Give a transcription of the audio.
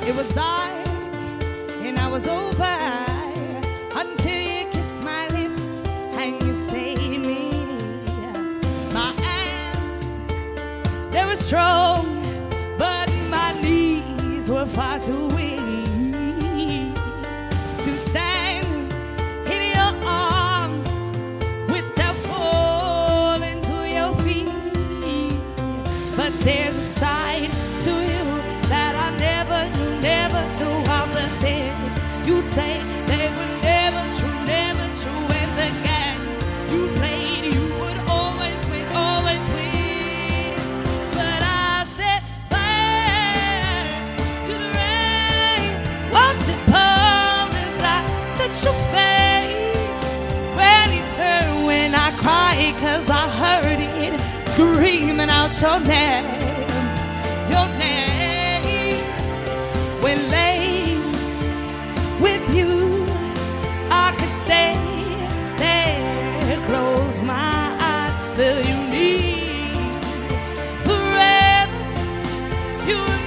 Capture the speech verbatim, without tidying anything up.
It was dark and I was over until you kissed my lips and you saved me. My hands, they were strong, but my knees were far too weak to stand in your arms without falling to your feet. But there's a side to you that I never knew, never knew. All the things you'd say, they were never true, never true. And the game you played, you would always win, always win. But I set fire to the rain, watch it pour as I touch your face. Really hurt when I cried, 'cause I heard it screaming out your name, your name. When laying with you, I could stay there, close my eyes, feel you need forever. You